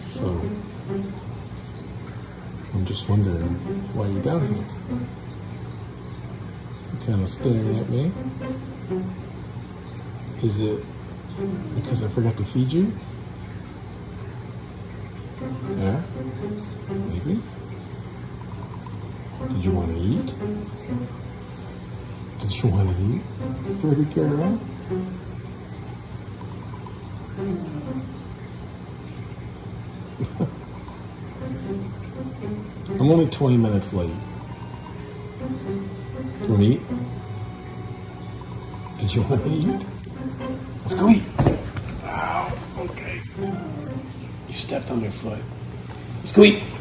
So, I'm just wondering why you're down here. You're kind of staring at me. Is it because I forgot to feed you? Yeah? Maybe? Did you want to eat? Did you want to eat? Pretty girl? I'm only 20 minutes late. You want to eat? Did you want to eat? Let's go eat. Ow, okay. You stepped on your foot. Let's go eat.